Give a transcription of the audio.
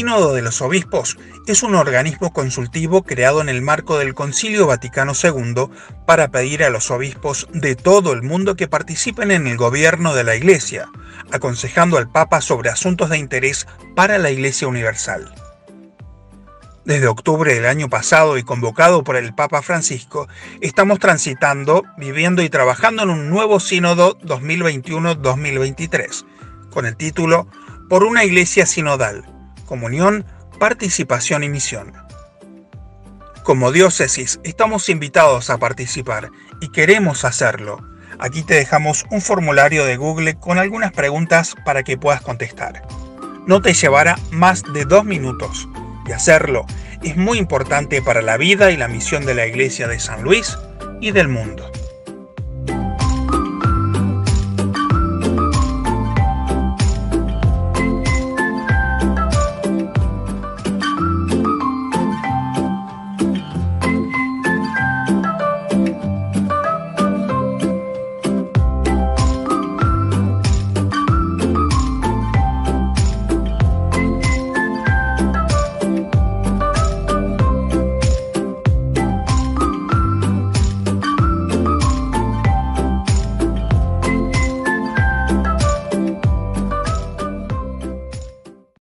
Sínodo de los Obispos es un organismo consultivo creado en el marco del Concilio Vaticano II para pedir a los obispos de todo el mundo que participen en el gobierno de la Iglesia, aconsejando al Papa sobre asuntos de interés para la Iglesia Universal. Desde octubre del año pasado y convocado por el Papa Francisco, estamos transitando, viviendo y trabajando en un nuevo sínodo 2021-2023, con el título Por una Iglesia Sinodal, Comunión, Participación y Misión. Como diócesis, estamos invitados a participar y queremos hacerlo. Aquí te dejamos un formulario de Google con algunas preguntas para que puedas contestar. No te llevará más de 2 minutos y hacerlo es muy importante para la vida y la misión de la Iglesia de San Luis y del mundo.